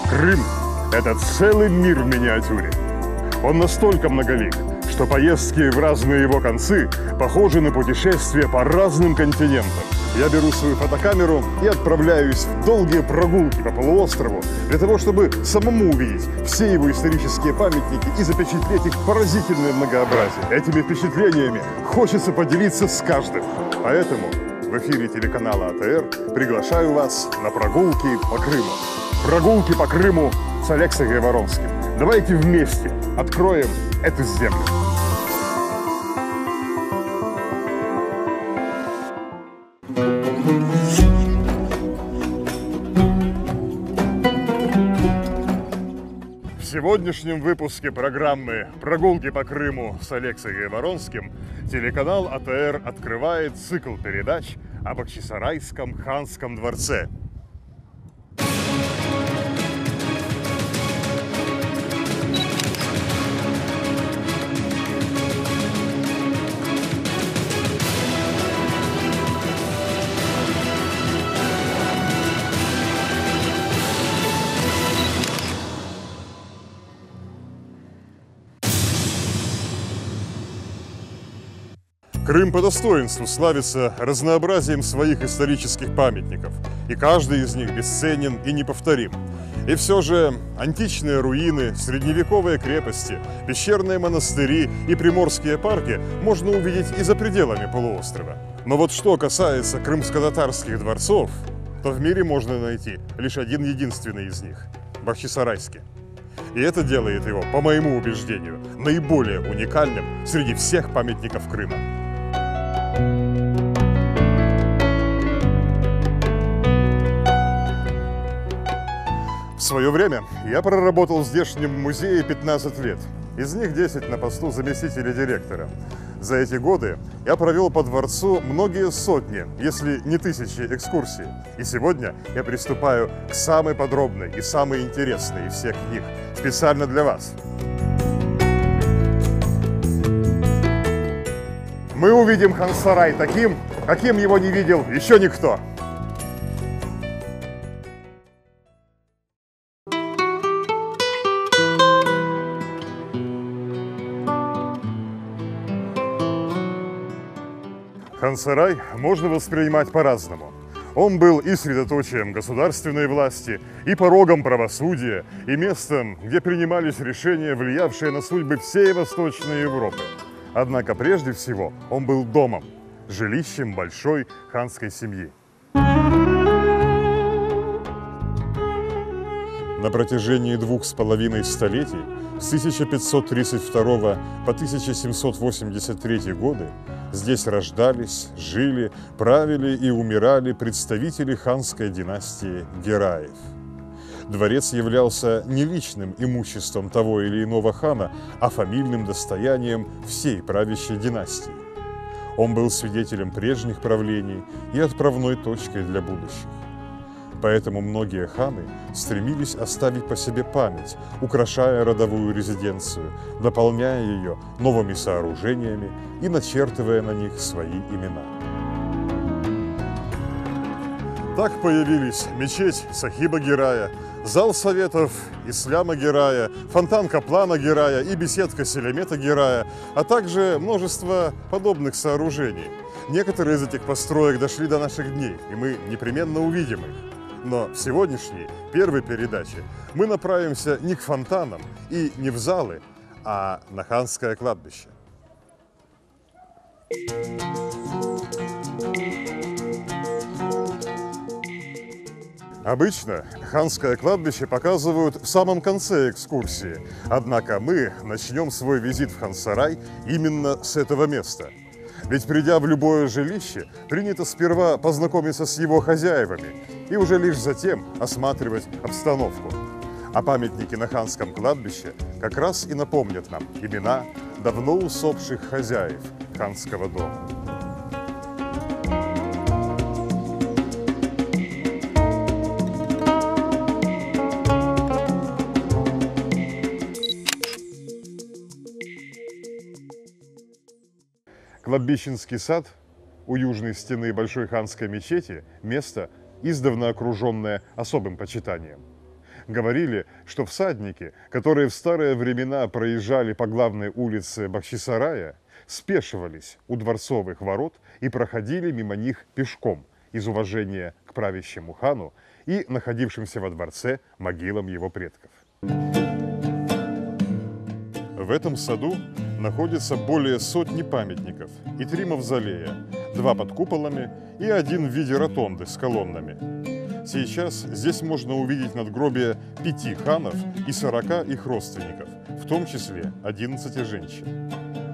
Крым – это целый мир в миниатюре. Он настолько многолик, что поездки в разные его концы похожи на путешествия по разным континентам. Я беру свою фотокамеру и отправляюсь в долгие прогулки по полуострову для того, чтобы самому увидеть все его исторические памятники и запечатлеть их поразительное многообразие. Этими впечатлениями хочется поделиться с каждым. Поэтому в эфире телеканала АТР приглашаю вас на прогулки по Крыму. Прогулки по Крыму с Алексеем Гайворонским. Давайте вместе откроем эту землю. В сегодняшнем выпуске программы «Прогулки по Крыму» с Алексеем Гайворонским телеканал АТР открывает цикл передач о Бахчисарайском ханском дворце. Крым по достоинству славится разнообразием своих исторических памятников, и каждый из них бесценен и неповторим. И все же античные руины, средневековые крепости, пещерные монастыри и приморские парки можно увидеть и за пределами полуострова. Но вот что касается крымско-татарских дворцов, то в мире можно найти лишь один единственный из них – Бахчисарайский. И это делает его, по моему убеждению, наиболее уникальным среди всех памятников Крыма. В свое время я проработал в здешнем музее 15 лет. Из них 10 на посту заместителя директора. За эти годы я провел по дворцу многие сотни, если не тысячи экскурсий. И сегодня я приступаю к самой подробной и самой интересной из всех них, специально для вас. Мы увидим хан-сарай таким, каким его не видел еще никто. Хан-сарай можно воспринимать по-разному. Он был и средоточием государственной власти, и порогом правосудия, и местом, где принимались решения, влиявшие на судьбы всей Восточной Европы. Однако прежде всего он был домом, жилищем большой ханской семьи. На протяжении 2,5 столетий, с 1532 по 1783 годы, здесь рождались, жили, правили и умирали представители ханской династии Гераев. Дворец являлся не личным имуществом того или иного хана, а фамильным достоянием всей правящей династии. Он был свидетелем прежних правлений и отправной точкой для будущих. Поэтому многие ханы стремились оставить по себе память, украшая родовую резиденцию, дополняя ее новыми сооружениями и начертывая на них свои имена. Так появились мечеть Сахиба Герая, зал советов Исляма Герая, фонтан Каплана Герая и беседка Селемета Герая, а также множество подобных сооружений. Некоторые из этих построек дошли до наших дней, и мы непременно увидим их. Но в сегодняшней первой передаче мы направимся не к фонтанам и не в залы, а на ханское кладбище. Обычно ханское кладбище показывают в самом конце экскурсии, однако мы начнем свой визит в хан-сарай именно с этого места. Ведь придя в любое жилище, принято сперва познакомиться с его хозяевами и уже лишь затем осматривать обстановку. А памятники на ханском кладбище как раз и напомнят нам имена давно усопших хозяев ханского дома. Кладбищенский сад у южной стены Большой ханской мечети – место, издавна окруженное особым почитанием. Говорили, что всадники, которые в старые времена проезжали по главной улице Бахчисарая, спешивались у дворцовых ворот и проходили мимо них пешком из уважения к правящему хану и находившимся во дворце могилам его предков. В этом саду находится более сотни памятников и 3 мавзолея, 2 под куполами и 1 в виде ротонды с колоннами. Сейчас здесь можно увидеть надгробия 5 ханов и 40 их родственников, в том числе 11 женщин.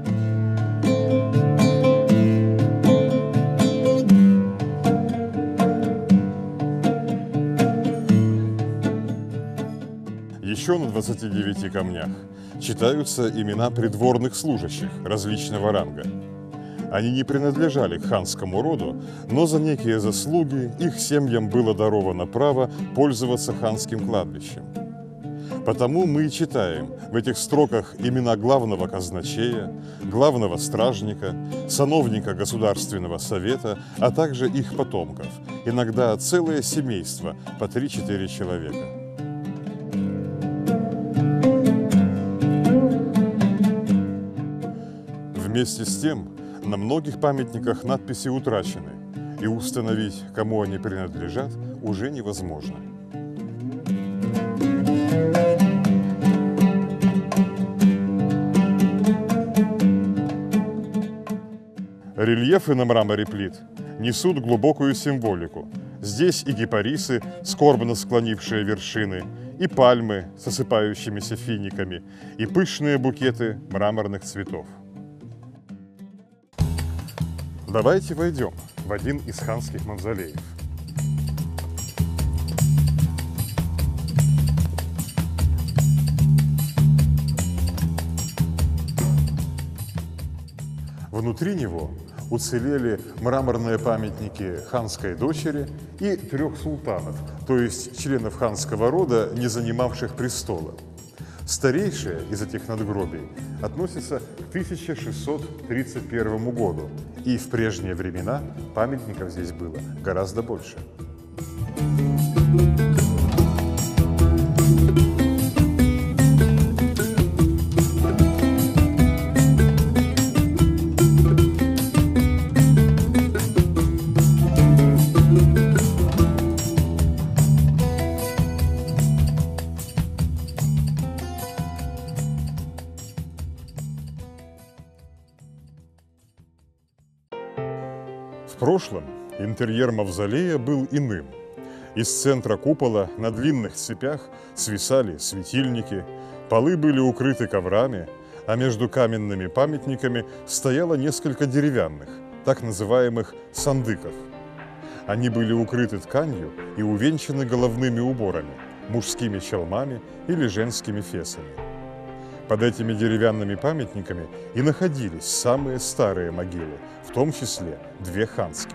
Еще на 29 камнях читаются имена придворных служащих различного ранга. Они не принадлежали к ханскому роду, но за некие заслуги их семьям было даровано право пользоваться ханским кладбищем. Потому мы и читаем в этих строках имена главного казначея, главного стражника, сановника Государственного совета, а также их потомков, иногда целое семейство по 3-4 человека. Вместе с тем, на многих памятниках надписи утрачены, и установить, кому они принадлежат, уже невозможно. Рельефы на мраморе плит несут глубокую символику. Здесь и кипарисы, скорбно склонившие вершины, и пальмы с осыпающимися финиками, и пышные букеты мраморных цветов. Давайте войдем в один из ханских мавзолеев. Внутри него уцелели мраморные памятники ханской дочери и 3 султанов, то есть членов ханского рода, не занимавших престола. Старейшее из этих надгробий относится к 1631 году, и в прежние времена памятников здесь было гораздо больше. В прошлом интерьер мавзолея был иным. Из центра купола на длинных цепях свисали светильники, полы были укрыты коврами, а между каменными памятниками стояло несколько деревянных, так называемых сандыков. Они были укрыты тканью и увенчаны головными уборами, мужскими чалмами или женскими фесами. Под этими деревянными памятниками и находились самые старые могилы, в том числе 2 ханских.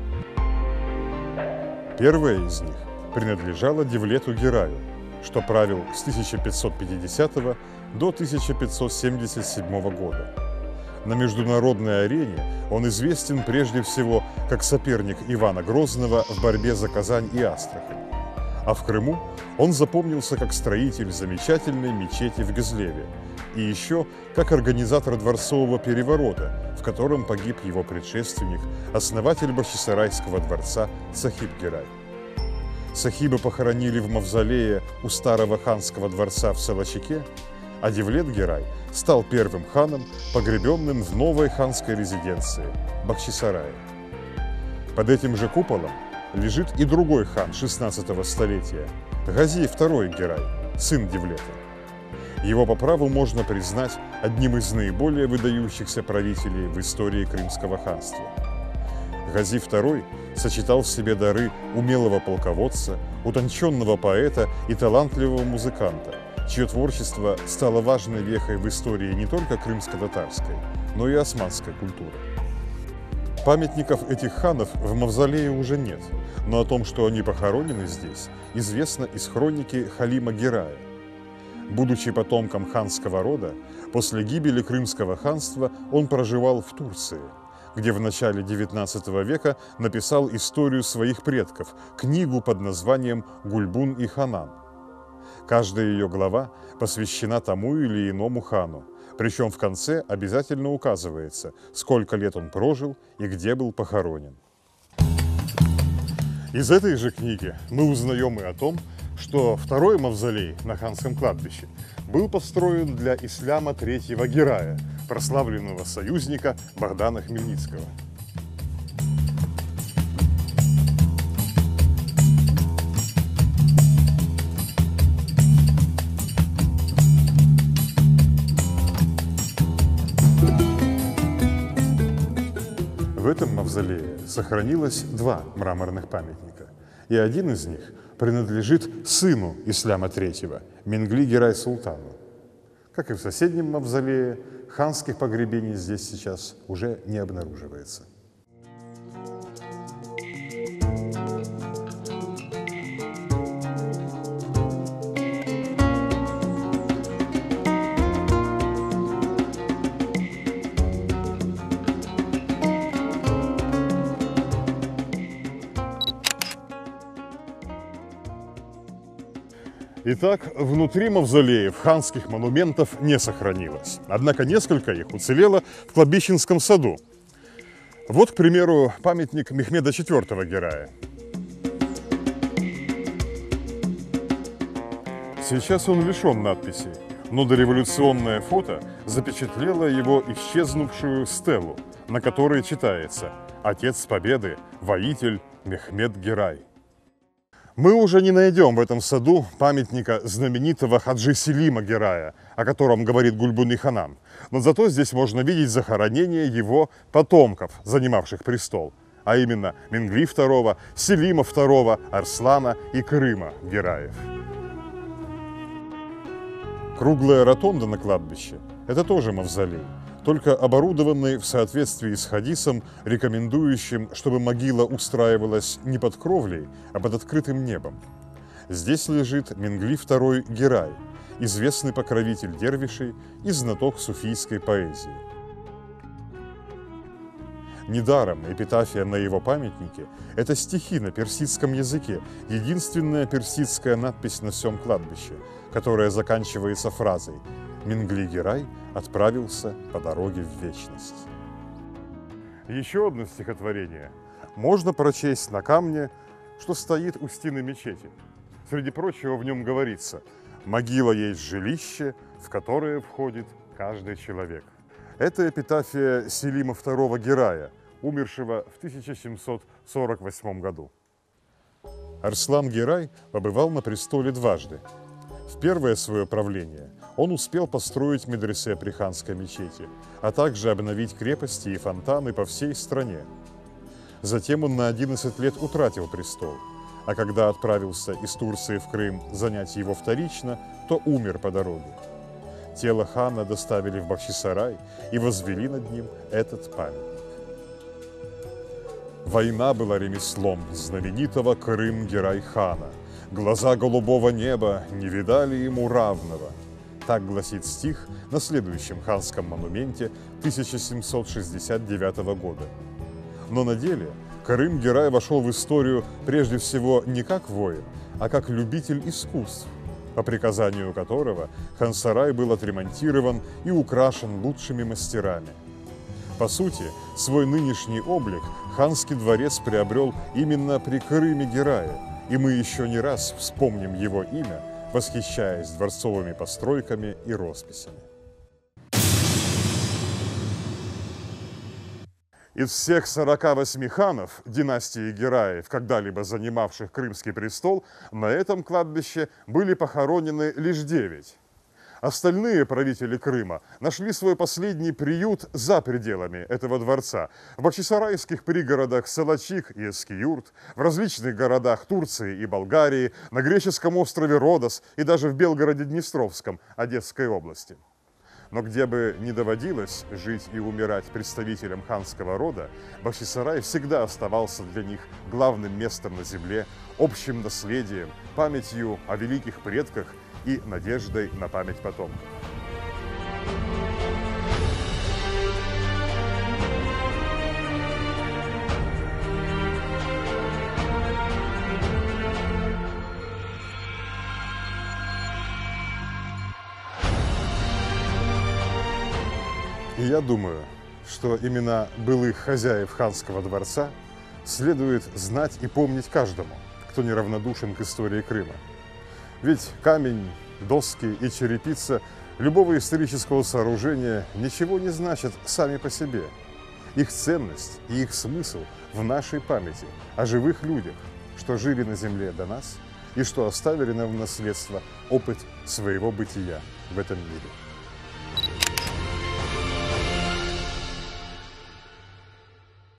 Первая из них принадлежала Девлету Гераю, что правил с 1550 до 1577 года. На международной арене он известен прежде всего как соперник Ивана Грозного в борьбе за Казань и Астрахань. А в Крыму он запомнился как строитель замечательной мечети в Гызлеве и еще как организатор дворцового переворота, в котором погиб его предшественник, основатель Бахчисарайского дворца Сахиб-Герай. Сахиба похоронили в мавзолее у старого ханского дворца в Салачике, а Девлет-Герай стал первым ханом, погребенным в новой ханской резиденции – Бахчисарае. Под этим же куполом лежит и другой хан XVI столетия – Гази II Герай, сын Девлета. Его по праву можно признать одним из наиболее выдающихся правителей в истории Крымского ханства. Гази II сочетал в себе дары умелого полководца, утонченного поэта и талантливого музыканта, чье творчество стало важной вехой в истории не только крымско-татарской, но и османской культуры. Памятников этих ханов в мавзолее уже нет, но о том, что они похоронены здесь, известно из хроники Халима Герая. Будучи потомком ханского рода, после гибели Крымского ханства он проживал в Турции, где в начале XIX века написал историю своих предков, книгу под названием «Гульбун и Ханан». Каждая ее глава посвящена тому или иному хану, причем в конце обязательно указывается, сколько лет он прожил и где был похоронен. Из этой же книги мы узнаем и о том, что второй мавзолей на ханском кладбище был построен для исляма третьего Герая, прославленного союзника Богдана Хмельницкого. В этом мавзолее сохранилось два мраморных памятника, и один из них принадлежит сыну Исляма III, Менгли Герай-Султану. Как и в соседнем мавзолее, ханских погребений здесь сейчас уже не обнаруживается. Итак, внутри мавзолеев ханских монументов не сохранилось. Однако несколько их уцелело в Кладбищенском саду. Вот, к примеру, памятник Мехмеда IV Герая. Сейчас он лишен надписей, но дореволюционное фото запечатлело его исчезнувшую стелу, на которой читается «Отец Победы, воитель Мехмед Герай». Мы уже не найдем в этом саду памятника знаменитого Хаджи Селима Герая, о котором говорит Гульбуны Ханан, но зато здесь можно видеть захоронение его потомков, занимавших престол, а именно Менгли II, Селима II, Арслана и Крыма Гераев. Круглая ротонда на кладбище – это тоже мавзолей, только оборудованный в соответствии с хадисом, рекомендующим, чтобы могила устраивалась не под кровлей, а под открытым небом. Здесь лежит Менгли II Герай, известный покровитель дервишей и знаток суфийской поэзии. Недаром эпитафия на его памятнике – это стихи на персидском языке, единственная персидская надпись на всем кладбище, которая заканчивается фразой «Менгли Герай отправился по дороге в вечность». Еще одно стихотворение можно прочесть на камне, что стоит у стены мечети. Среди прочего в нем говорится: «Могила есть жилище, в которое входит каждый человек». Это эпитафия Селима II Герая, умершего в 1748 году. Арслан Герай побывал на престоле дважды. В первое свое правление он успел построить медресе при ханской мечети, а также обновить крепости и фонтаны по всей стране. Затем он на 11 лет утратил престол, а когда отправился из Турции в Крым занять его вторично, то умер по дороге. Тело хана доставили в Бахчисарай и возвели над ним этот памятник. Война была ремеслом знаменитого Крым-Герай-хана. Глаза голубого неба не видали ему равного. Так гласит стих на следующем ханском монументе 1769 года. Но на деле Крым-Герай вошел в историю прежде всего не как воин, а как любитель искусств, по приказанию которого хан-сарай был отремонтирован и украшен лучшими мастерами. По сути, свой нынешний облик ханский дворец приобрел именно при Крыме-Герае, и мы еще не раз вспомним его имя, восхищаясь дворцовыми постройками и росписями. Из всех 48 ханов династии Гераев, когда-либо занимавших Крымский престол, на этом кладбище были похоронены лишь 9. Остальные правители Крыма нашли свой последний приют за пределами этого дворца, в бахчисарайских пригородах Салачик и Эскиюрт, в различных городах Турции и Болгарии, на греческом острове Родос и даже в Белгороде-Днестровском Одесской области. Но где бы ни доводилось жить и умирать представителям ханского рода, Бахчисарай всегда оставался для них главным местом на земле, общим наследием, памятью о великих предках и надеждой на память потомков. И я думаю, что имена былых хозяев ханского дворца следует знать и помнить каждому, кто неравнодушен к истории Крыма. Ведь камень, доски и черепица любого исторического сооружения ничего не значат сами по себе. Их ценность и их смысл в нашей памяти о живых людях, что жили на земле до нас и что оставили нам в наследство опыт своего бытия в этом мире.